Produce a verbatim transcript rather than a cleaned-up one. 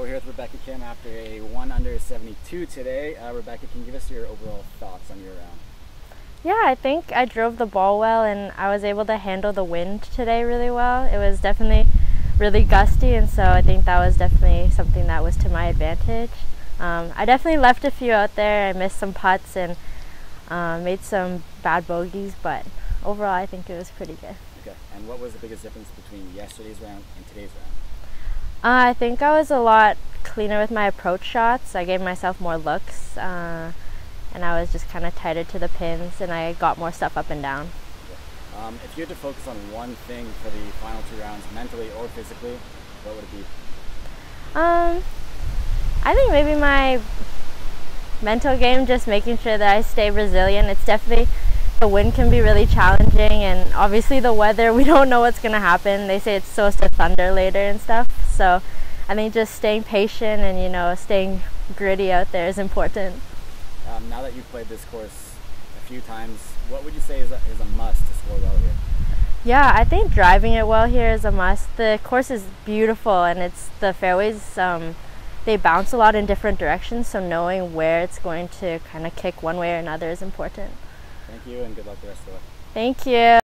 we're here with Rebecca Kim after a one under seventy-two today. Uh, Rebecca, can you give us your overall thoughts on your round? Yeah, I think I drove the ball well and I was able to handle the wind today really well. It was definitely really gusty, and so I think that was definitely something that was to my advantage. Um, I definitely left a few out there. I missed some putts and uh, made some bad bogeys, but overall I think it was pretty good. Okay, and what was the biggest difference between yesterday's round and today's round? Uh, I think I was a lot cleaner with my approach shots. I gave myself more looks, uh, and I was just kind of tighter to the pins, and I got more stuff up and down. Okay. Um, if you had to focus on one thing for the final two rounds, mentally or physically, what would it be? Um, I think maybe my mental game, just making sure that I stay resilient. It's definitely, the wind can be really challenging, and obviously the weather, we don't know what's going to happen. They say it's supposed to thunder later and stuff, so I think just staying patient and, you know, staying gritty out there is important. Um, now that you've played this course a few times, what would you say is a, is a must to score well here? Yeah, I think driving it well here is a must. The course is beautiful, and it's the fairways, um, they bounce a lot in different directions, so knowing where it's going to kind of kick one way or another is important. Thank you, and good luck the rest of the way. Thank you.